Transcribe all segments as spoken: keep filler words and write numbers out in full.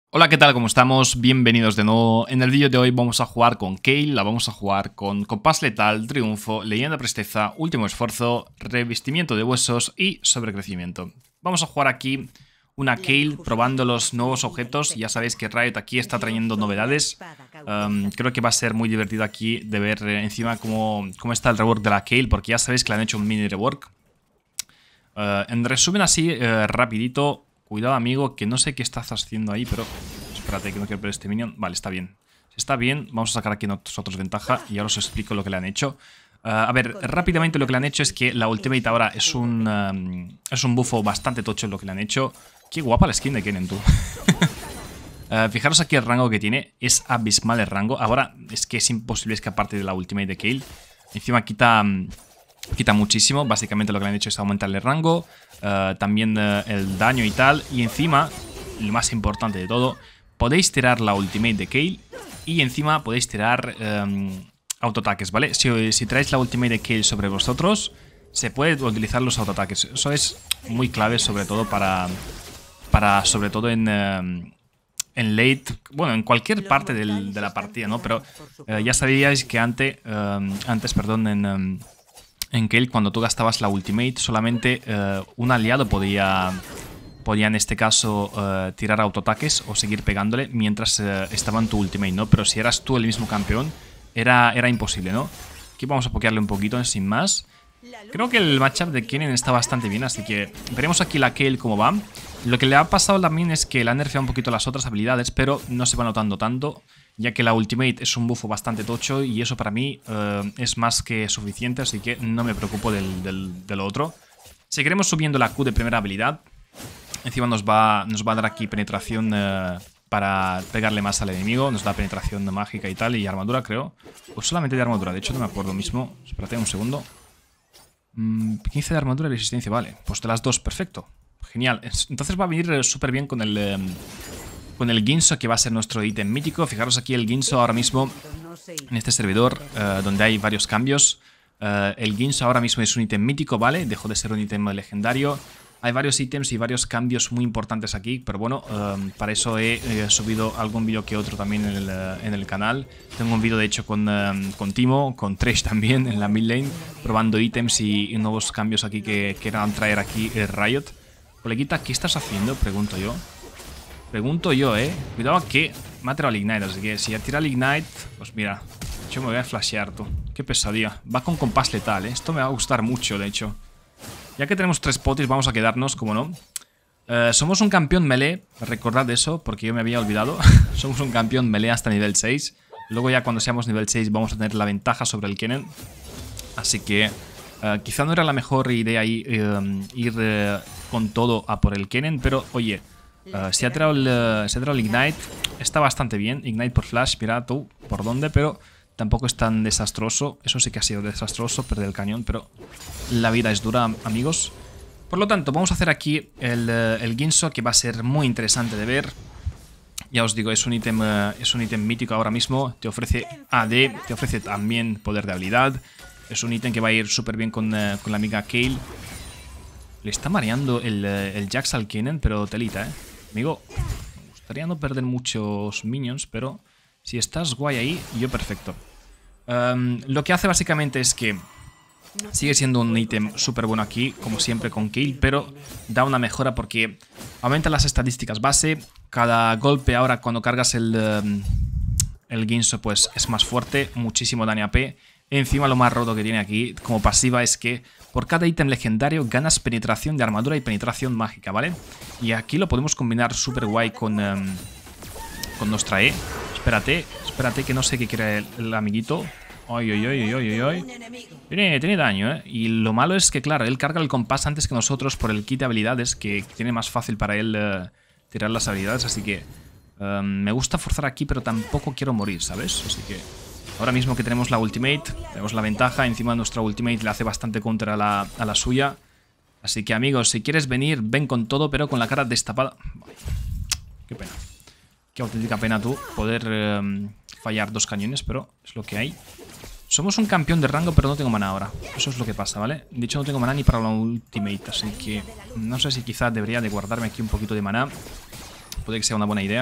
Hola, ¿qué tal? ¿Cómo estamos? Bienvenidos de nuevo. En el vídeo de hoy vamos a jugar con Kayle, la vamos a jugar con Compás Letal, Triunfo, Leyenda Presteza, Último Esfuerzo, Revestimiento de Huesos y Sobrecrecimiento. Vamos a jugar aquí una Kayle probando los nuevos objetos. Ya sabéis que Riot aquí está trayendo novedades. Um, creo que va a ser muy divertido aquí de ver eh, encima cómo, cómo está el rework de la Kayle, porque ya sabéis que le han hecho un mini rework. Uh, en resumen así, uh, rapidito. Cuidado, amigo, que no sé qué estás haciendo ahí, pero... Espérate, que no quiero perder este minion. Vale, está bien. Si está bien, vamos a sacar aquí nosotros ventaja y ahora os explico lo que le han hecho. Uh, a ver, rápidamente lo que le han hecho es que la ultimate ahora es un... Um, es un buffo bastante tocho lo que le han hecho. Qué guapa la skin de Kennen, tú. uh, fijaros aquí el rango que tiene. Es abismal el rango. Ahora es que es imposible escaparte de la ultimate de Kayle. Encima quita... Um, Quita muchísimo, básicamente lo que le han hecho es aumentarle el rango, uh, también uh, el daño y tal. Y encima, lo más importante de todo, podéis tirar la ultimate de Kayle y encima podéis tirar um, autoataques, ¿vale? Si, si traéis la ultimate de Kayle sobre vosotros, se puede utilizar los autoataques. Eso es muy clave, sobre todo para, para sobre todo en... Um, en late, bueno, en cualquier parte del, de la partida, ¿no? Pero uh, ya sabíais que antes, um, antes, perdón, en... Um, En Kayle, cuando tú gastabas la ultimate, solamente uh, un aliado podía, podía en este caso uh, tirar autoataques o seguir pegándole mientras uh, estaba en tu ultimate, ¿no? Pero si eras tú el mismo campeón, era, era imposible, ¿no? Aquí vamos a pokearle un poquito, sin más. Creo que el matchup de Kennen está bastante bien, así que veremos aquí la Kayle cómo va. Lo que le ha pasado también es que le han nerfeado un poquito las otras habilidades, pero no se va notando tanto, ya que la ultimate es un buffo bastante tocho y eso para mí uh, es más que suficiente, así que no me preocupo del, del, del otro. Seguiremos subiendo la Q de primera habilidad. Encima nos va, nos va a dar aquí penetración uh, para pegarle más al enemigo. Nos da penetración mágica y tal, y armadura creo. O solamente de armadura, de hecho no me acuerdo mismo. Espérate un segundo. Mm, quince de armadura y resistencia, vale. Pues de las dos, perfecto. Genial. Entonces va a venir súper bien con el... Um, Con el Guinsoo, que va a ser nuestro ítem mítico. Fijaros aquí el Guinsoo ahora mismo en este servidor, uh, donde hay varios cambios. Uh, el Guinsoo ahora mismo es un ítem mítico, ¿vale? Dejó de ser un ítem legendario. Hay varios ítems y varios cambios muy importantes aquí, pero bueno, uh, para eso he, he subido algún vídeo que otro también en el, uh, en el canal. Tengo un vídeo de hecho con, uh, con Timo, con Thresh también en la mid lane, probando ítems y, y nuevos cambios aquí que quieran traer aquí el Riot. Coleguita, ¿qué estás haciendo? Pregunto yo. Pregunto yo, eh. Cuidado que me ha tirado el Ignite, así que si tira el Ignite, pues mira, yo me voy a flashear, tú. Qué pesadilla. Va con compás letal, eh. Esto me va a gustar mucho, de hecho. Ya que tenemos tres potis, vamos a quedarnos, como no. Uh, somos un campeón melee, recordad eso, porque yo me había olvidado. Somos un campeón melee hasta nivel seis. Luego ya cuando seamos nivel seis vamos a tener la ventaja sobre el Kennen. Así que uh, quizá no era la mejor idea ahí, uh, ir uh, con todo a por el Kennen, pero oye... Uh, si ha tirado el, uh, si ha tirado el Ignite, está bastante bien. Ignite por Flash, mira tú por dónde, pero tampoco es tan desastroso. Eso sí que ha sido desastroso, perder el cañón, pero la vida es dura, amigos. Por lo tanto, vamos a hacer aquí el, uh, el Guinsoo, que va a ser muy interesante de ver. Ya os digo, es un ítem uh, es un ítem mítico ahora mismo. Te ofrece A D, te ofrece también poder de habilidad. Es un ítem que va a ir súper bien con, uh, con la amiga Kayle. Le está mareando el, uh, el Jax al Kennen, pero telita, eh. Amigo, me gustaría no perder muchos minions, pero si estás guay ahí, yo perfecto. Um, lo que hace básicamente es que sigue siendo un ítem súper bueno aquí, como siempre con Kayle, pero da una mejora porque aumenta las estadísticas base. Cada golpe ahora cuando cargas el, um, el Guinsoo pues es más fuerte, muchísimo daño A P. Encima lo más roto que tiene aquí como pasiva es que por cada ítem legendario ganas penetración de armadura y penetración mágica, ¿vale? Y aquí lo podemos combinar súper guay con, um, con nuestra E. Espérate, espérate que no sé qué quiere el, el amiguito. Ay, ay, ay, ay, ay, ay. Tiene, tiene daño, ¿eh? Y lo malo es que, claro, él carga el compás antes que nosotros por el kit de habilidades, que tiene más fácil para él uh, tirar las habilidades, así que um, me gusta forzar aquí, pero tampoco quiero morir, ¿sabes? Así que... Ahora mismo que tenemos la ultimate, tenemos la ventaja. Encima nuestra ultimate le hace bastante contra a la, a la suya. Así que amigos, si quieres venir, ven con todo, pero con la cara destapada. Qué pena. Qué auténtica pena tú poder eh, fallar dos cañones, pero es lo que hay. Somos un campeón de rango, pero no tengo mana ahora. Eso es lo que pasa, ¿vale? De hecho no tengo mana ni para la ultimate, así que no sé si quizás debería de guardarme aquí un poquito de mana. Puede que sea una buena idea.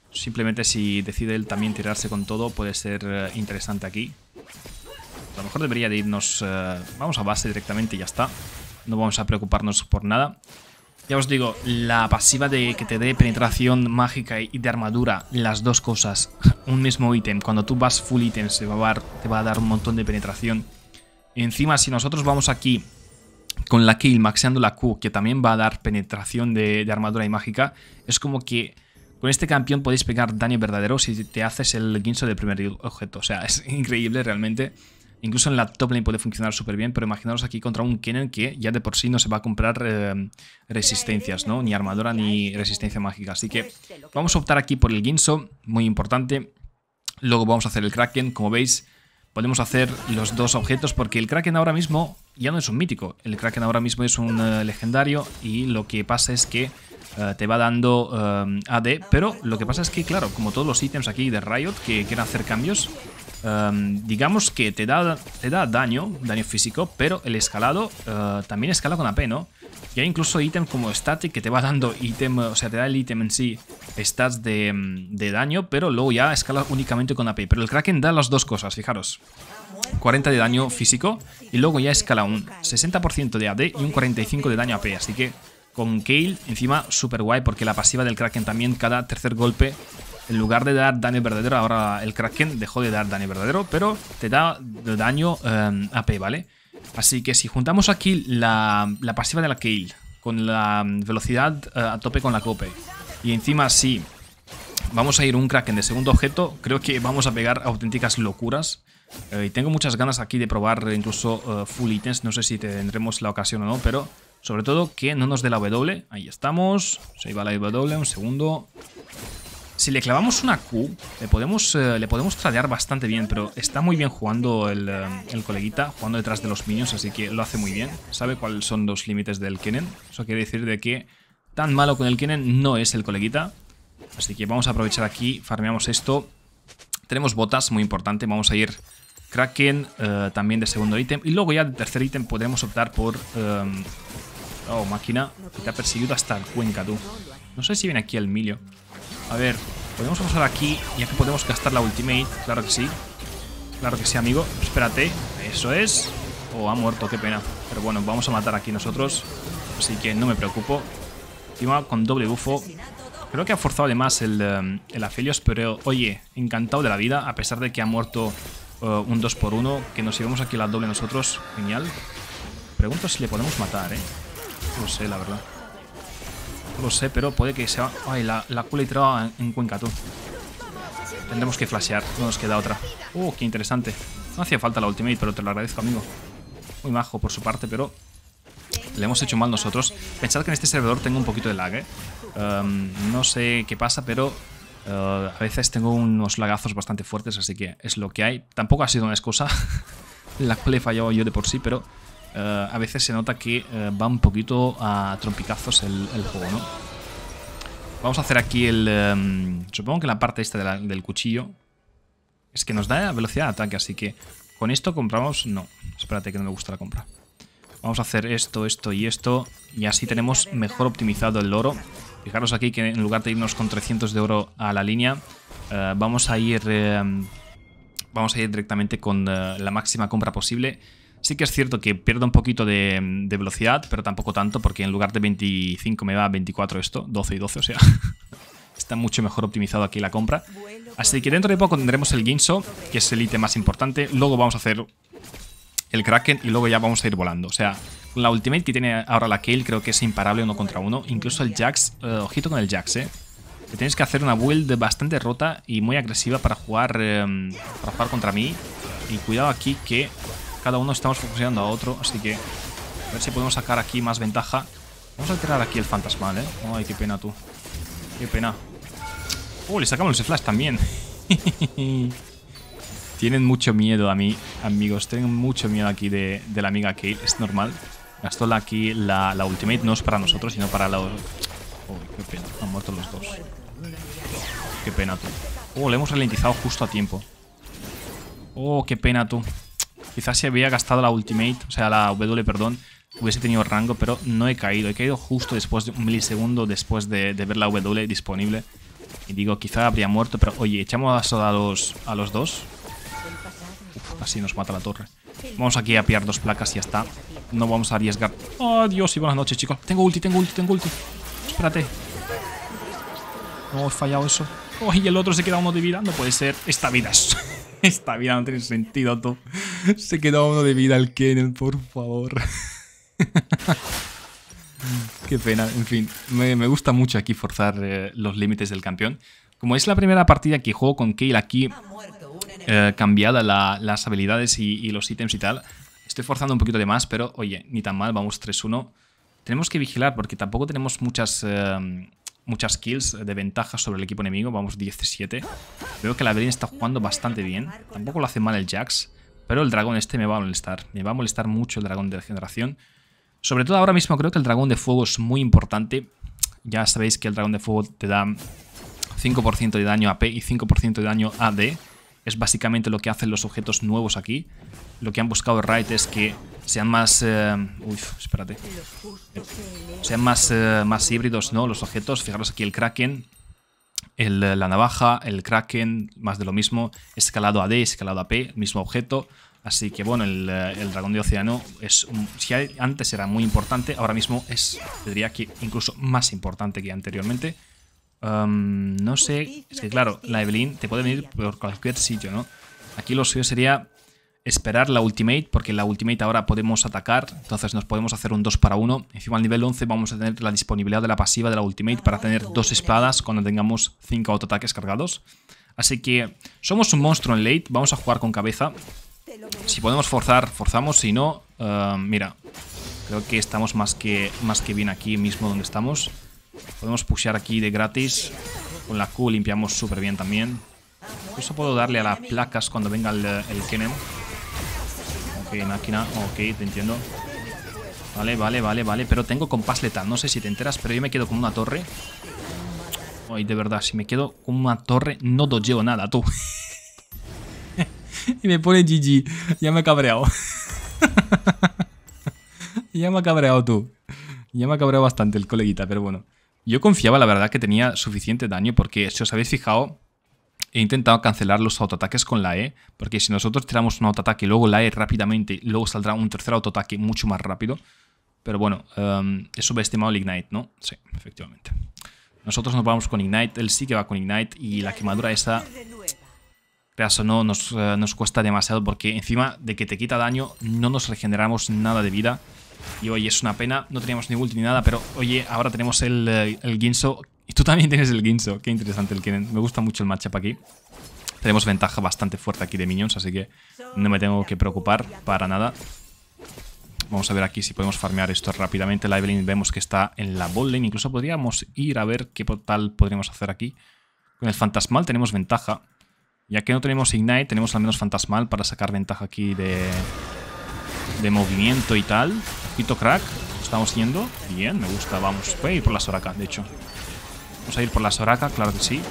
Simplemente si decide él también tirarse con todo, puede ser uh, interesante aquí. A lo mejor debería de irnos... Uh, vamos a base directamente y ya está. No vamos a preocuparnos por nada. Ya os digo, la pasiva de que te dé penetración mágica y de armadura, las dos cosas, un mismo ítem. Cuando tú vas full ítem se va a dar, te va a dar un montón de penetración. Y encima, si nosotros vamos aquí con la kill, maxeando la Q, que también va a dar penetración de, de armadura y mágica, es como que con este campeón podéis pegar daño verdadero si te haces el guinso del primer objeto. O sea, es increíble realmente. Incluso en la top lane puede funcionar súper bien, pero imaginaros aquí contra un Kennen que ya de por sí no se va a comprar eh, resistencias, ¿no? Ni armadura ni resistencia mágica. Así que vamos a optar aquí por el guinso, muy importante. Luego vamos a hacer el Kraken, como veis. Podemos hacer los dos objetos porque el Kraken ahora mismo ya no es un mítico. El Kraken ahora mismo es un uh, legendario y lo que pasa es que uh, te va dando uh, A D. Pero lo que pasa es que, claro, como todos los ítems aquí de Riot que quieren hacer cambios... Um, digamos que te da, te da daño, daño físico, pero el escalado uh, también escala con A P, ¿no? Y hay incluso ítem como Static que te va dando ítem, o sea, te da el ítem en sí, stats de, de daño, pero luego ya escala únicamente con A P. Pero el Kraken da las dos cosas, fijaros. cuarenta de daño físico y luego ya escala un sesenta por ciento de A D y un cuarenta y cinco por ciento de daño A P. Así que con Kayle encima súper guay porque la pasiva del Kraken también cada tercer golpe... En lugar de dar daño verdadero, ahora el Kraken dejó de dar daño verdadero, pero te da daño eh, A P, ¿vale? Así que si juntamos aquí la, la pasiva de la Kayle con la velocidad eh, a tope con la Cope y encima sí, vamos a ir un Kraken de segundo objeto, creo que vamos a pegar auténticas locuras. Eh, y tengo muchas ganas aquí de probar incluso uh, full ítems, no sé si tendremos la ocasión o no, pero sobre todo que no nos dé la W. Ahí estamos, se iba la W, un segundo... Si le clavamos una Q, le podemos, eh, le podemos tradear bastante bien, pero está muy bien jugando el, eh, el coleguita, jugando detrás de los minions, así que lo hace muy bien. Sabe cuáles son los límites del Kennen. Eso quiere decir de que tan malo con el Kennen no es el coleguita. Así que vamos a aprovechar aquí, farmeamos esto. Tenemos botas, muy importante, vamos a ir Kraken, eh, también de segundo ítem. Y luego ya de tercer ítem podremos optar por... Eh, oh, máquina, que te ha perseguido hasta el Cuenca, tú. No sé si viene aquí el Emilio. A ver, podemos pasar aquí, ya que podemos gastar la ultimate. Claro que sí. Claro que sí, amigo. Espérate. Eso es. Oh, ha muerto, qué pena. Pero bueno, vamos a matar aquí nosotros. Así que no me preocupo. Encima con doble bufo. Creo que ha forzado además el, um, el Aphelios, pero oye, encantado de la vida. A pesar de que ha muerto uh, un dos por uno. Que nos llevamos aquí la doble nosotros. Genial. Pregunto si le podemos matar, eh. No lo sé, la verdad. No lo sé, pero puede que sea... Ay, la, la Q le he tirado en, en Cuenca, tú. Tendremos que flashear, no nos queda otra. Uh, qué interesante. No hacía falta la ultimate, pero te lo agradezco, amigo. Muy majo por su parte, pero... Le hemos hecho mal nosotros. Pensad que en este servidor tengo un poquito de lag, ¿eh? Um, no sé qué pasa, pero... Uh, a veces tengo unos lagazos bastante fuertes, así que es lo que hay. Tampoco ha sido una excusa. La cual he fallado yo de por sí, pero... Uh, a veces se nota que uh, va un poquito a trompicazos el, el juego, ¿no? Vamos a hacer aquí el... Um, supongo que la parte esta de la, del cuchillo es que nos da velocidad de ataque, así que con esto compramos... No, espérate que no me gusta la compra. Vamos a hacer esto, esto y esto y así tenemos mejor optimizado el oro. Fijaros aquí que en lugar de irnos con trescientos de oro a la línea, uh, vamos a ir... Uh, vamos a ir directamente con uh, la máxima compra posible. Sí que es cierto que pierdo un poquito de, de velocidad, pero tampoco tanto, porque en lugar de veinticinco me va a veinticuatro esto, doce y doce, o sea, está mucho mejor optimizado aquí la compra. Así que dentro de poco tendremos el Guinsoo, que es el ítem más importante, luego vamos a hacer el Kraken y luego ya vamos a ir volando. O sea, la ultimate que tiene ahora la Kayle creo que es imparable uno contra uno, incluso el Jax, uh, ojito con el Jax, eh. Que tienes que hacer una build bastante rota y muy agresiva para jugar, eh, para jugar contra mí. Y cuidado aquí que... Cada uno estamos focuseando a otro, así que a ver si podemos sacar aquí más ventaja. Vamos a tirar aquí el fantasmal, ¿eh? Ay, qué pena, tú. Qué pena. Oh, le sacamos el flash también. Tienen mucho miedo a mí, amigos. Tienen mucho miedo aquí de, de la amiga Kayle. Es normal. Gastó aquí la, la ultimate. No es para nosotros, sino para los... Oh, qué pena. Han muerto los dos. Qué pena, tú. Oh, le hemos ralentizado justo a tiempo. Oh, qué pena, tú. Quizás si había gastado la ultimate, o sea, la W, perdón, hubiese tenido rango, pero no he caído. He caído justo después de un milisegundo después de, de ver la W disponible. Y digo, quizá habría muerto, pero oye, echamos a los, a los dos. Uf, así nos mata la torre. Vamos aquí a pillar dos placas y ya está. No vamos a arriesgar. Oh, Dios, y buenas noches, chicos. Tengo ulti, tengo ulti, tengo ulti. Espérate. No, he fallado eso. Oh, y el otro se queda uno de vida. No puede ser. Esta vida es... Esta vida no tiene sentido, tú. Se queda uno de vida el Kennen, por favor. Qué pena. En fin, me, me gusta mucho aquí forzar eh, los límites del campeón. Como es la primera partida que juego con Kayle aquí, eh, cambiada la, las habilidades y, y los ítems y tal, estoy forzando un poquito de más, pero oye, ni tan mal, vamos tres uno. Tenemos que vigilar porque tampoco tenemos muchas... Eh, muchas kills de ventaja sobre el equipo enemigo. Vamos diecisiete. Veo que la Evelynn está jugando bastante bien. Tampoco lo hace mal el Jax. Pero el dragón este me va a molestar. Me va a molestar mucho el dragón de regeneración. Sobre todo ahora mismo creo que el dragón de fuego es muy importante. Ya sabéis que el dragón de fuego te da cinco por ciento de daño A P y cinco por ciento de daño A D. Es básicamente lo que hacen los objetos nuevos aquí. Lo que han buscado Riot es que sean más... Eh, uy, espérate. Sean más, eh, más híbridos, ¿no? Los objetos. Fijaros aquí el Kraken, el, la navaja, el Kraken, más de lo mismo. Escalado A D, escalado A P, mismo objeto. Así que bueno, el, el dragón de océano es un, si antes era muy importante, ahora mismo es, diría que incluso más importante que anteriormente. Um, no sé, es que claro, la Evelynn te puede venir por cualquier sitio, ¿no? Aquí lo suyo sería esperar la ultimate, porque la ultimate ahora podemos atacar, entonces nos podemos hacer un dos para uno. Encima al nivel once vamos a tener la disponibilidad de la pasiva de la ultimate para tener dos espadas cuando tengamos cinco autoataques cargados. Así que somos un monstruo en late, vamos a jugar con cabeza. Si podemos forzar, forzamos, si no, uh, mira, creo que estamos más que, más que bien aquí mismo donde estamos. Podemos pushear aquí de gratis. Con la Q limpiamos súper bien también. Incluso puedo darle a las placas cuando venga el, el Kennen. Ok, máquina, ok, te entiendo. Vale, vale, vale, vale. Pero tengo compás letal, no sé si te enteras, pero yo me quedo con una torre. Ay, de verdad, si me quedo con una torre no dodgeo nada, tú. Y me pone G G. Ya me he cabreado. Ya me ha cabreado tú. Ya me ha cabreado bastante el coleguita, pero bueno. Yo confiaba, la verdad, que tenía suficiente daño porque, si os habéis fijado, he intentado cancelar los autoataques con la E, porque si nosotros tiramos un autoataque y luego la E rápidamente, luego saldrá un tercer autoataque mucho más rápido. Pero bueno, um, he subestimado el Ignite, ¿no? Sí, efectivamente. Nosotros nos vamos con Ignite, él sí que va con Ignite y la quemadura esa, creas o no, nos, uh, nos cuesta demasiado porque encima de que te quita daño, no nos regeneramos nada de vida. Y oye, es una pena, no teníamos ni ulti ni nada, pero oye, ahora tenemos el, el Guinsoo. Y tú también tienes el Guinsoo. Qué interesante el Kennen. Me gusta mucho el matchup aquí. Tenemos ventaja bastante fuerte aquí de minions, así que no me tengo que preocupar para nada. Vamos a ver aquí si podemos farmear esto rápidamente. La Evelynn vemos que está en la bot lane. Incluso podríamos ir a ver qué tal podríamos hacer aquí. Con el Fantasmal tenemos ventaja. Ya que no tenemos Ignite, tenemos al menos Fantasmal para sacar ventaja aquí de... de movimiento y tal. Poquito crack. Estamos yendo. Bien, me gusta. Vamos. Voy a ir por la Soraka, de hecho. Vamos a ir por la Soraka, claro que sí.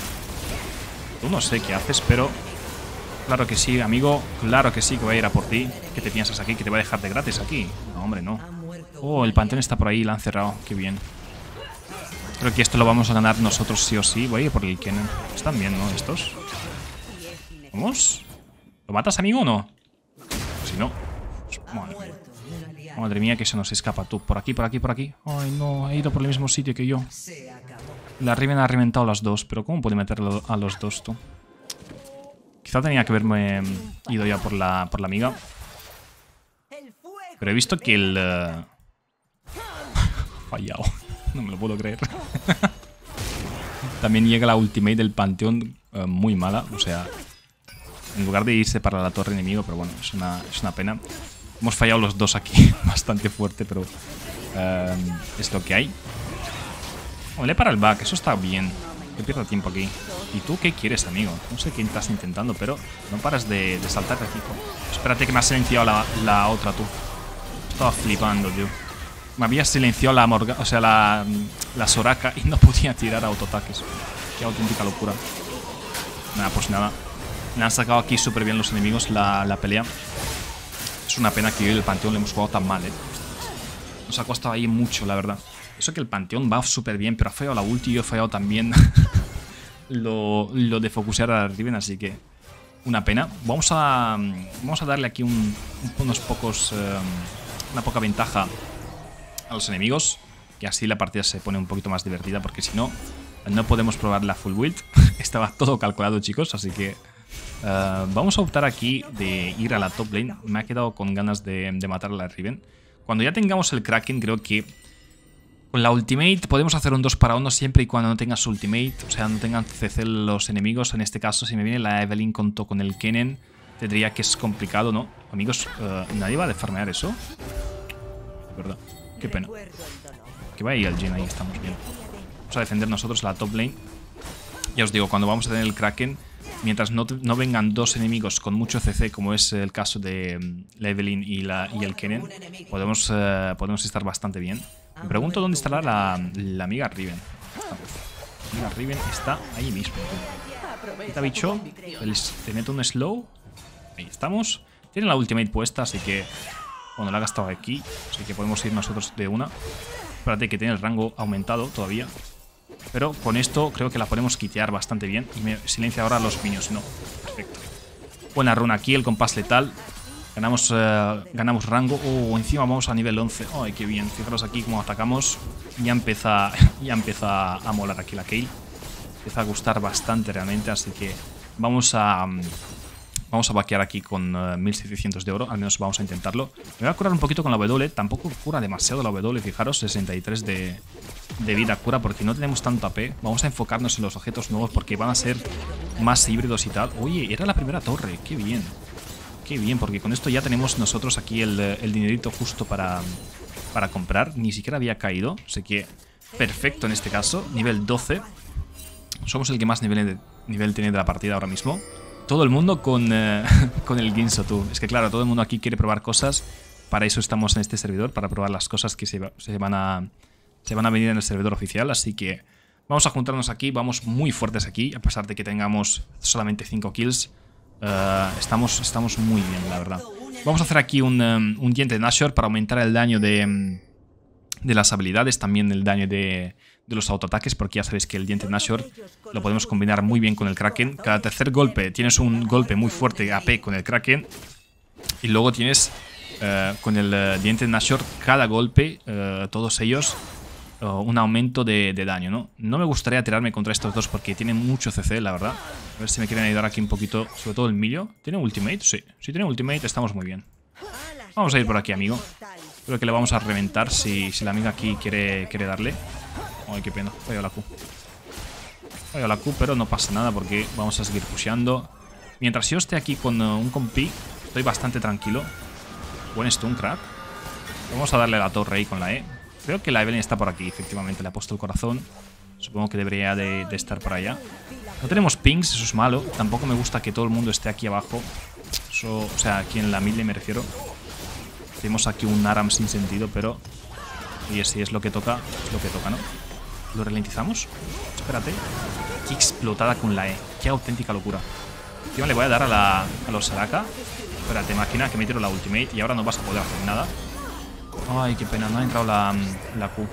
Tú no sé qué haces, pero... claro que sí, amigo. Claro que sí que voy a ir a por ti. ¿Qué te piensas aquí? ¿Que te voy a dejar de gratis aquí? No, hombre, no. Oh, el panteón está por ahí. La han cerrado. Qué bien. Creo que esto lo vamos a ganar nosotros sí o sí. Voy a ir por el Kennen. Están bien, ¿no? Estos. ¿Vamos? ¿Lo matas, amigo, o no? Si no... Madre mía. Madre mía, que se nos escapa tú. Por aquí, por aquí, por aquí. Ay, no, he ido por el mismo sitio que yo. La Riven ha reventado las dos, pero ¿cómo puede meterlo a los dos, tú? Quizá tenía que haberme ido ya por la, por la amiga. Pero he visto que el... Uh... fallado. No me lo puedo creer. También llega la ultimate del Panteón uh, muy mala. O sea, en lugar de irse para la torre enemigo, pero bueno, es una, es una pena. Hemos fallado los dos aquí, bastante fuerte, pero uh, es lo que hay. Ole para el back, eso está bien. Que pierda tiempo aquí. ¿Y tú qué quieres, amigo? No sé qué estás intentando, pero no paras de, de saltar aquí. Espérate que me has silenciado la, la otra, tú. Estaba flipando, tío. Me había silenciado la Morga, o sea, la, la Soraka y no podía tirar autoataques. Qué auténtica locura. Nada, pues nada. Me han sacado aquí súper bien los enemigos la, la pelea. Es una pena que hoy el Panteón le hemos jugado tan mal, eh. Nos ha costado ahí mucho, la verdad. Eso que el Panteón va súper bien, pero ha fallado la ulti y yo he fallado también. lo, lo de focusear a Riven, así que una pena. Vamos a, vamos a darle aquí un, unos pocos, eh, una poca ventaja a los enemigos, que así la partida se pone un poquito más divertida, porque si no, no podemos probar la full build. Estaba todo calculado, chicos, así que uh, vamos a optar aquí de ir a la top lane. Me ha quedado con ganas de, de matar a la Riven. Cuando ya tengamos el Kraken, creo que con la ultimate podemos hacer un dos para uno siempre y cuando no tengas ultimate, o sea, no tengan C C los enemigos. En este caso, si me viene la Evelynn con, con el Kennen, tendría que es complicado, ¿no? Amigos, uh, ¿nadie va a farmear eso? ¿Verdad? Qué pena. Que vaya ahí el Jhin, ahí estamos bien. Vamos a defender nosotros la top lane. Ya os digo, cuando vamos a tener el Kraken, mientras no, no vengan dos enemigos con mucho C C, como es el caso de um, la Evelynn y, la, y el Kennen, podemos, uh, podemos estar bastante bien. Me pregunto dónde estará la, la amiga Riven. La amiga Riven está ahí mismo. Quita bicho. Te meto un slow. Ahí estamos. Tiene la ultimate puesta, así que... Bueno, la ha gastado aquí. Así que podemos ir nosotros de una. Espérate que tiene el rango aumentado todavía. Pero con esto creo que la podemos quitear bastante bien. Y me silencia ahora a los minions. No, perfecto. Buena runa aquí, el compás letal. Ganamos, uh, ganamos rango. Oh, encima vamos a nivel once. Ay, qué bien. Fijaros aquí cómo atacamos. Ya empieza, ya empieza a molar aquí la Kayle. Empieza a gustar bastante realmente. Así que vamos a... Um, Vamos a vaquear aquí con uh, mil setecientos de oro. Al menos vamos a intentarlo. Me voy a curar un poquito con la W. Tampoco cura demasiado la W. Fijaros, sesenta y tres de, de vida cura porque no tenemos tanto A P. Vamos a enfocarnos en los objetos nuevos porque van a ser más híbridos y tal. Oye, era la primera torre. Qué bien. Qué bien, porque con esto ya tenemos nosotros aquí el, el dinerito justo para, para comprar. Ni siquiera había caído. Así que perfecto en este caso. Nivel doce. Somos el que más nivel, de, nivel tiene de la partida ahora mismo. Todo el mundo con, eh, con el Guinsoo, tú. Es que claro, todo el mundo aquí quiere probar cosas. Para eso estamos en este servidor, para probar las cosas que se, se, van, a, se van a venir en el servidor oficial. Así que vamos a juntarnos aquí, vamos muy fuertes aquí. A pesar de que tengamos solamente cinco kills, uh, estamos, estamos muy bien, la verdad. Vamos a hacer aquí un, um, un diente Nashor para aumentar el daño de, de las habilidades. También el daño de... de los autoataques, porque ya sabéis que el diente Nashor lo podemos combinar muy bien con el Kraken. Cada tercer golpe tienes un golpe muy fuerte A P con el Kraken. Y luego tienes uh, con el uh, diente Nashor cada golpe, uh, todos ellos, uh, un aumento de, de daño, ¿no? No me gustaría tirarme contra estos dos porque tienen mucho C C, la verdad. A ver si me quieren ayudar aquí un poquito, sobre todo el Milio. ¿Tiene ultimate? Sí, si tiene ultimate estamos muy bien. Vamos a ir por aquí, amigo. Creo que le vamos a reventar si, si la amiga aquí quiere, quiere darle. Ay, qué pena. Falló la Q. Falló la Q, pero no pasa nada porque vamos a seguir pusheando. Mientras yo esté aquí con uh, un compi, estoy bastante tranquilo. Buen stun, crack. Vamos a darle la torre ahí con la E. Creo que la Evelynn está por aquí, efectivamente. Le ha puesto el corazón. Supongo que debería de, de estar por allá. No tenemos pings, eso es malo. Tampoco me gusta que todo el mundo esté aquí abajo. Eso, o sea, aquí en la mid me refiero. Tenemos aquí un Aram sin sentido, pero... Y si es lo que toca, es lo que toca, ¿no? ¿Lo ralentizamos? Espérate. Qué explotada con la E. Qué auténtica locura. Encima le voy a dar a, la, a los Saraka. Espérate, máquina, que me tiro la ultimate y ahora no vas a poder hacer nada. Ay, qué pena. No ha entrado la, la Q.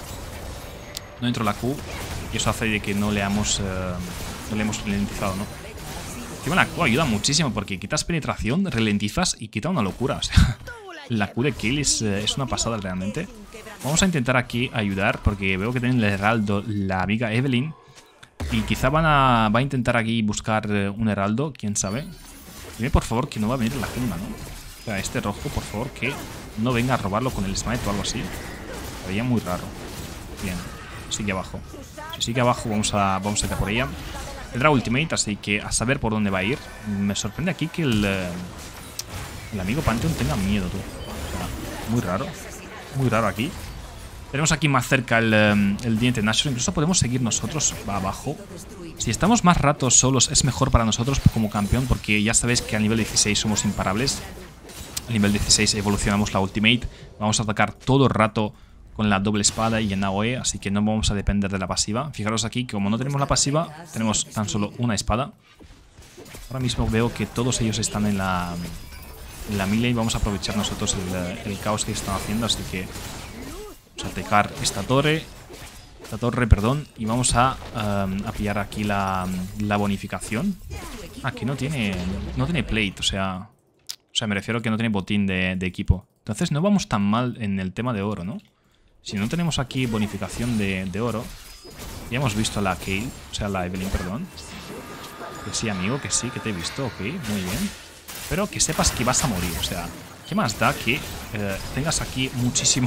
No entró la Q. Y eso hace de que no le hemos, eh, no le hemos ralentizado, ¿no? Encima la Q ayuda muchísimo porque quitas penetración, ralentizas y quita una locura. O sea, la Q de Kayle es, es una pasada realmente. Vamos a intentar aquí ayudar porque veo que tienen el heraldo la amiga Evelynn. Y quizá van a, va a intentar aquí buscar un heraldo, quién sabe. Dime por favor que no va a venir la Jungla, ¿no? O sea, este rojo, por favor, que no venga a robarlo con el smite o algo así. Sería muy raro. Bien, sigue abajo. Si sigue abajo vamos a, vamos a ir a por ella. Tendrá ultimate, así que a saber por dónde va a ir. Me sorprende aquí que el, el amigo Pantheon tenga miedo, tú. O sea, muy raro. Muy raro aquí. Tenemos aquí más cerca el, el diente Nashor. Incluso podemos seguir nosotros abajo. Si estamos más ratos solos es mejor para nosotros como campeón, porque ya sabéis que a nivel dieciséis somos imparables. A nivel dieciséis evolucionamos la ultimate. Vamos a atacar todo el rato con la doble espada y en A O E, así que no vamos a depender de la pasiva. Fijaros aquí que como no tenemos la pasiva, tenemos tan solo una espada. Ahora mismo veo que todos ellos están en la, en la melee y vamos a aprovechar nosotros el, el caos que están haciendo, así que... Vamos a atacar esta torre. La torre, perdón. Y vamos a, um, a pillar aquí la, la bonificación. Ah, que no tiene, no tiene plate, o sea... O sea, me refiero a que no tiene botín de, de equipo. Entonces no vamos tan mal en el tema de oro, ¿no? Si no tenemos aquí bonificación de, de oro... Ya hemos visto a la Kayle, o sea, la Evelynn, perdón. Que sí, amigo, que sí, que te he visto, ok, muy bien. Pero que sepas que vas a morir, o sea... ¿Qué más da que eh, tengas aquí muchísimo...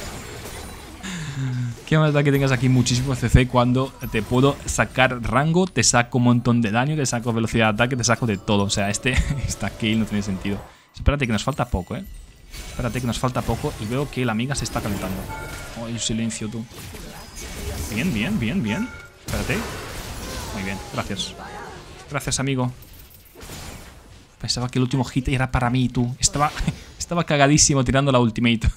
¿Qué más da que tengas aquí muchísimo C C cuando te puedo sacar rango, te saco un montón de daño, te saco velocidad de ataque, te saco de todo? O sea, este, esta Kayle no tiene sentido. Espérate que nos falta poco, ¿eh? Espérate que nos falta poco y veo que la amiga se está calentando. Ay, silencio, tú. Bien, bien, bien, bien. Espérate. Muy bien, gracias. Gracias, amigo. Pensaba que el último hit era para mí, tú. Estaba, estaba cagadísimo tirando la ultimate.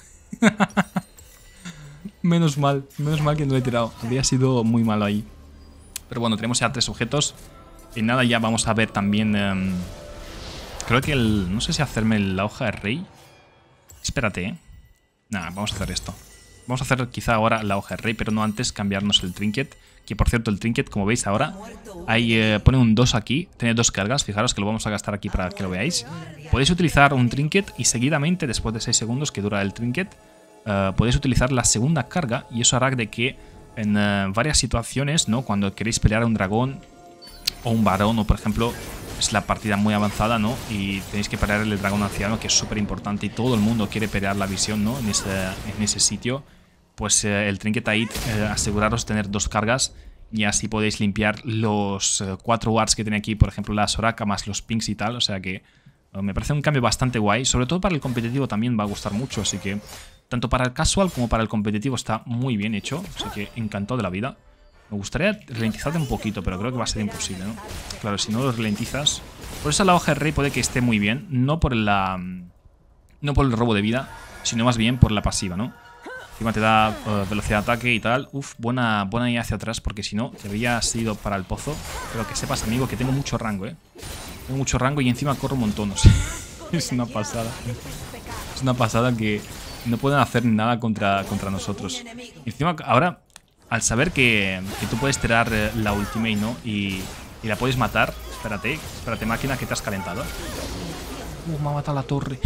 Menos mal, menos mal que no lo he tirado. Habría sido muy malo ahí. Pero bueno, tenemos ya tres objetos. Y nada, ya vamos a ver también... Um, creo que el... No sé si hacerme la hoja de rey. Espérate, ¿eh? Nada, vamos a hacer esto. Vamos a hacer quizá ahora la hoja de rey, pero no antes cambiarnos el trinket. Que por cierto, el trinket, como veis ahora, ahí eh, pone un dos aquí. Tiene dos cargas, fijaros que lo vamos a gastar aquí para que lo veáis. Podéis utilizar un trinket y seguidamente, después de seis segundos que dura el trinket, Uh, podéis utilizar la segunda carga y eso hará de que en uh, varias situaciones, ¿no? Cuando queréis pelear a un dragón o un varón, o por ejemplo es la partida muy avanzada, ¿no? Y tenéis que pelear el dragón anciano, que es súper importante y todo el mundo quiere pelear la visión, ¿no? En ese, en ese sitio, pues uh, el trinket ahí, uh, aseguraros de tener dos cargas y así podéis limpiar los uh, cuatro wards que tiene aquí, por ejemplo la Soraka más los pings y tal, o sea que uh, me parece un cambio bastante guay, sobre todo para el competitivo también va a gustar mucho, así que... Tanto para el casual como para el competitivo está muy bien hecho. Así que encantado de la vida. Me gustaría ralentizarte un poquito, pero creo que va a ser imposible, ¿no? Claro, si no lo ralentizas... Por eso la hoja de rey puede que esté muy bien. No por la... No por el robo de vida, sino más bien por la pasiva, ¿no? Encima te da uh, velocidad de ataque y tal. Uf, buena, buena idea hacia atrás, porque si no, te habría sido para el pozo. Pero que sepas, amigo, que tengo mucho rango, ¿eh? Tengo mucho rango y encima corro un montón. O sea, es una pasada. Es una pasada que... No pueden hacer nada contra, contra nosotros. Encima, ahora, al saber que, que tú puedes tirar la ultimate, ¿no? Y, y la puedes matar. Espérate, espérate, máquina, que te has calentado. Uh, me ha matado la torre.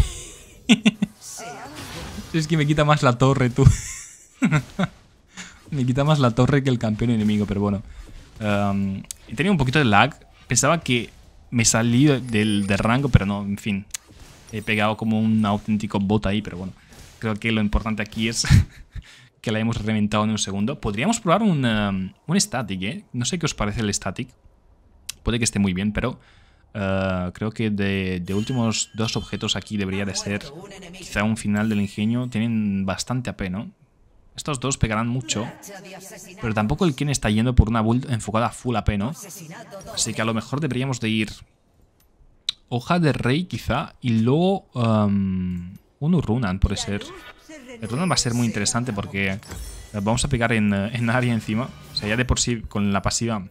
Es que me quita más la torre, tú. Me quita más la torre que el campeón enemigo, pero bueno. Um, he tenido un poquito de lag. Pensaba que me salí del, del rango, pero no, en fin. He pegado como un auténtico bot ahí, pero bueno. Creo que lo importante aquí es que la hemos reventado en un segundo. Podríamos probar un, um, un static, ¿eh? No sé qué os parece el static. Puede que esté muy bien, pero uh, creo que de, de últimos dos objetos aquí debería de ser quizá un final del ingenio. Tienen bastante A P, ¿no? Estos dos pegarán mucho, pero tampoco el Ken está yendo por una build enfocada a full A P, ¿no? Así que a lo mejor deberíamos de ir hoja de rey quizá y luego... Um, un Runan puede ser. El Runan va a ser muy interesante porque vamos a pegar en, en área encima. O sea, ya de por sí con la pasiva,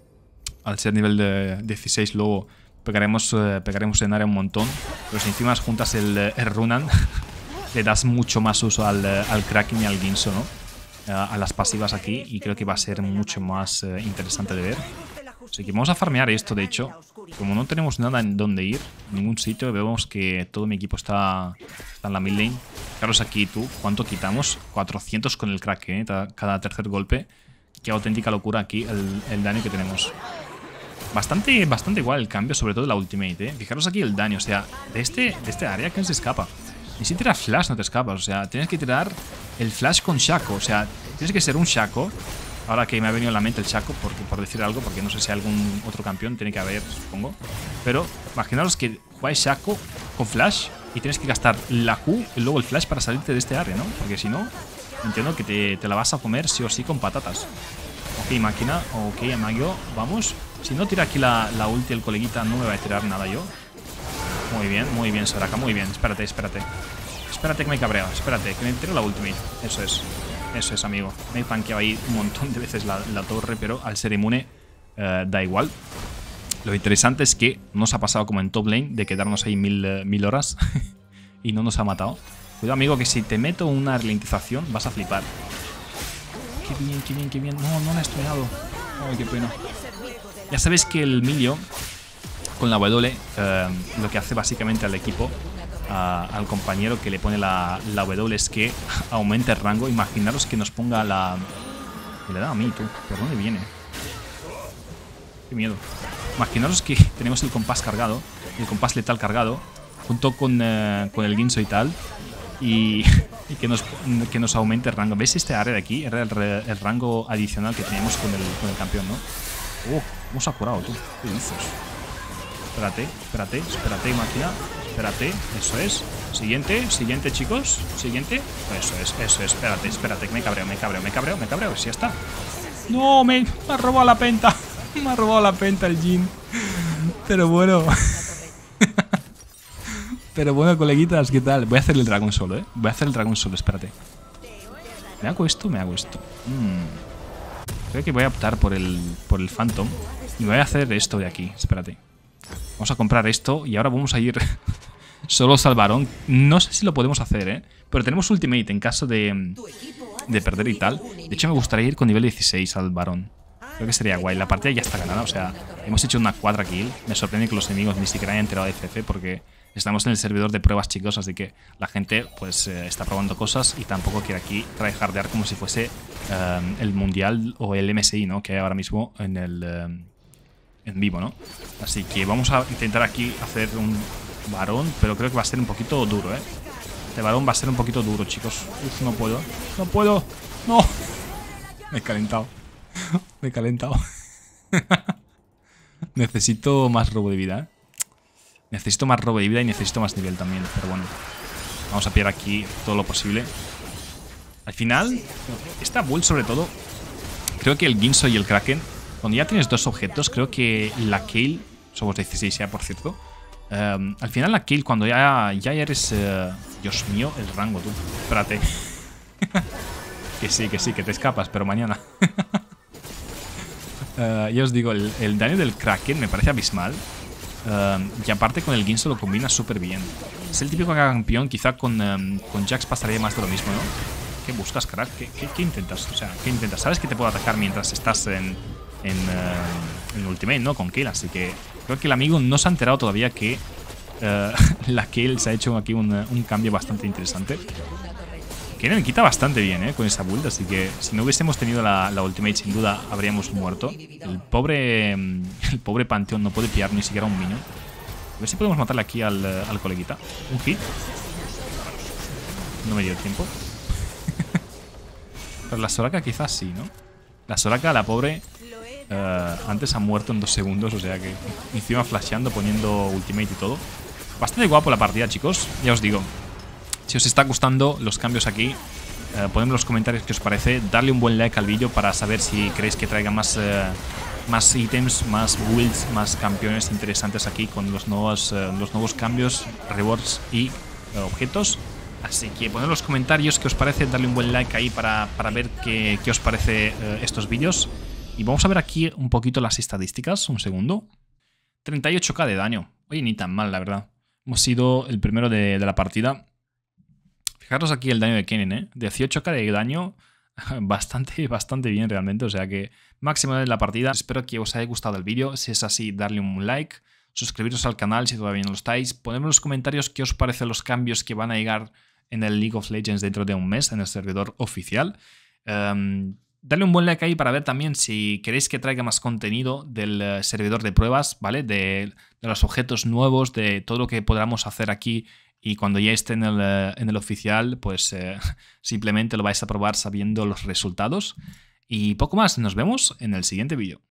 al ser nivel de dieciséis, luego pegaremos, eh, pegaremos en área un montón. Pero si encima juntas el, el Runan, le das mucho más uso al, al Kraken y al Guinsoo, ¿no? A, a las pasivas aquí, y creo que va a ser mucho más eh, interesante de ver. Así que vamos a farmear esto, de hecho. Como no tenemos nada en donde ir, en ningún sitio, vemos que todo mi equipo está, está en la mid lane. Fijaros aquí tú, ¿cuánto quitamos? cuatrocientos con el Kraken, ¿eh? Cada tercer golpe. Qué auténtica locura aquí el, el daño que tenemos. Bastante, bastante igual el cambio, sobre todo la ultimate, ¿eh? Fijaros aquí el daño, o sea, de este, de este área que se escapa. Ni si tiras flash no te escapas, o sea, tienes que tirar el flash con Shaco, o sea, tienes que ser un Shaco. Ahora que me ha venido a la mente el Shaco, porque, por decir algo, porque no sé si hay algún otro campeón, tiene que haber, supongo. Pero imaginaros que jugáis Shaco con flash y tienes que gastar la Q y luego el flash para salirte de este área, ¿no? Porque si no, entiendo que te, te la vas a comer sí o sí con patatas. Ok, máquina, ok, Amagio, vamos. Si no tira aquí la, la ulti el coleguita, no me va a tirar nada yo. Muy bien, muy bien, Soraka, muy bien. Espérate, espérate. Espérate que me cabreo, espérate, que me tiro la ultimate. Eso es. Eso es, amigo. Me he tanqueado ahí un montón de veces la, la torre, pero al ser inmune uh, da igual. Lo interesante es que nos ha pasado como en top lane de quedarnos ahí mil, uh, mil horas y no nos ha matado. Cuidado, amigo, que si te meto una ralentización vas a flipar. qué bien, qué bien, qué bien. No, no la he estudiado. Ay, qué pena. Ya sabéis que el Milio con la W eh, lo que hace básicamente al equipo, a, al compañero que le pone la, la W, es que aumenta el rango. Imaginaros que nos ponga la... Que le da a mí, tú. ¿Por dónde viene? Qué miedo. Imaginaros que tenemos el compás cargado, el compás letal cargado, junto con, eh, con el Guinsoo y tal, y, y que, nos, que nos aumente el rango. ¿Veis este área de aquí? Era el, el rango adicional que teníamos con el, con el campeón, ¿no? ¡Oh! ¿Cómo se ha curado, tú? ¿Qué dices? Espérate, espérate, espérate, máquina. Espérate, eso es. Siguiente, siguiente, chicos. Siguiente. Eso es, eso es. Espérate, espérate, que me cabreo, me cabreo, me cabreo, me cabreo. Si ya está. ¡No! Me, me ha robado la penta. Me ha robado la penta el Jhin. Pero bueno. Pero bueno, coleguitas, ¿qué tal? Voy a hacer el dragón solo, ¿eh? Voy a hacer el dragón solo, espérate. ¿Me hago esto? Me hago esto. Mm. Creo que voy a optar por el, por el Phantom. Y voy a hacer esto de aquí. Espérate. Vamos a comprar esto. Y ahora vamos a ir solos al varón. No sé si lo podemos hacer, ¿eh? Pero tenemos ultimate en caso de, de perder y tal. De hecho, me gustaría ir con nivel dieciséis al varón. Creo que sería guay. La partida ya está ganada, o sea, hemos hecho una cuadra kill. Me sorprende que los enemigos ni siquiera hayan enterado de F F porque estamos en el servidor de pruebas, chicos, así que la gente pues eh, está probando cosas y tampoco quiere aquí tryhardear como si fuese um, el mundial o el M S I, ¿no? Que hay ahora mismo en el um, en vivo, ¿no? Así que vamos a intentar aquí hacer un varón, pero creo que va a ser un poquito duro, ¿eh? Este varón va a ser un poquito duro, chicos. Uf, no puedo, no puedo, no. Me he calentado. Me he calentado. Necesito más robo de vida, ¿eh? Necesito más robo de vida y necesito más nivel también. Pero bueno, vamos a pillar aquí todo lo posible. Al final, esta build sobre todo, creo que el Guinsoo y el Kraken, cuando ya tienes dos objetos, creo que la kill, somos dieciséis ya, por cierto. Um, al final la kill, cuando ya, ya eres... Uh, Dios mío, el rango, tú. Espérate. Que sí, que sí, que te escapas, pero mañana. Uh, ya os digo, el, el daño del Kraken me parece abismal. Uh, y aparte con el Guinsoo lo combina súper bien. Es el típico campeón, quizá con, um, con Jax pasaría más de lo mismo, ¿no? ¿Qué buscas, crack? ¿Qué, qué, qué intentas? O sea, ¿qué intentas? Sabes que te puedo atacar mientras estás en, en, uh, en Ultimate, ¿no? Con Kill, así que creo que el amigo no se ha enterado todavía que uh, la Kill se ha hecho aquí un, un cambio bastante interesante. Kennen quita bastante bien, ¿eh? Con esa build, así que si no hubiésemos tenido la, la ultimate, sin duda habríamos muerto. El pobre el pobre Panteón no puede pillar ni siquiera un minion. A ver si podemos matarle aquí al, al coleguita. Un hit. No me dio tiempo. Pero la Soraka quizás sí, ¿no? La Soraka, la pobre, uh, antes ha muerto en dos segundos, o sea que encima flasheando, poniendo ultimate y todo. Bastante guapo la partida, chicos, ya os digo. Si os está gustando los cambios aquí, eh, ponedme en los comentarios qué os parece. Darle un buen like al vídeo para saber si queréis que traiga más, eh, más ítems, más builds, más campeones interesantes aquí con los nuevos, eh, los nuevos cambios, rewards y eh, objetos. Así que poned en los comentarios qué os parece, darle un buen like ahí para, para ver qué, qué os parece eh, estos vídeos. Y vamos a ver aquí un poquito las estadísticas, un segundo. treinta y ocho K de daño. Oye, ni tan mal, la verdad. Hemos sido el primero de, de la partida. Fijaros aquí el daño de Kennen, ¿eh? dieciocho K de daño, bastante, bastante bien realmente, o sea que máximo de la partida. Espero que os haya gustado el vídeo, si es así, darle un like, suscribiros al canal si todavía no lo estáis, ponedme en los comentarios qué os parecen los cambios que van a llegar en el League of Legends dentro de un mes, en el servidor oficial. Um, Darle un buen like ahí para ver también si queréis que traiga más contenido del uh, servidor de pruebas, ¿vale? De, de los objetos nuevos, de todo lo que podamos hacer aquí. Y cuando ya esté en el, uh, en el oficial, pues eh, simplemente lo vais a probar sabiendo los resultados. Y poco más, nos vemos en el siguiente vídeo.